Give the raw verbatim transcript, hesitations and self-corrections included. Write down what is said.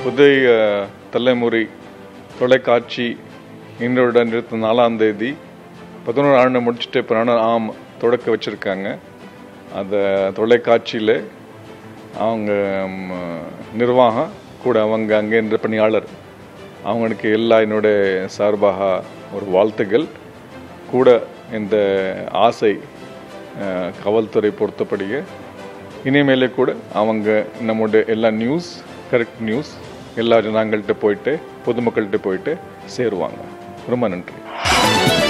புதிய தலைமுறை தொலைக்காட்சி இன்றுடன் இருபத்தி நாலாம் தேதி பதினோரு ஆண்டு முடிச்சுட்டு இப்போ ஆம் தொடக்க வச்சுருக்காங்க. அந்த தொலைக்காட்சியில் அவங்க நிர்வாகம் கூட அவங்க அங்கே என்ற பணியாளர் அவங்களுக்கு எல்லா என்னுடைய சார்பாக ஒரு வாழ்த்துகள். கூட இந்த ஆசை காவல்துறை பொறுத்தபடியே இனிமேலே கூட அவங்க நம்முடைய எல்லா நியூஸ் கரெக்ட் நியூஸ் எல்லா ஜனங்கள்கிட்ட போயிட்டு பொதுமக்கள்கிட்ட போயிட்டு சேருவாங்க. ரொம்ப நன்றி.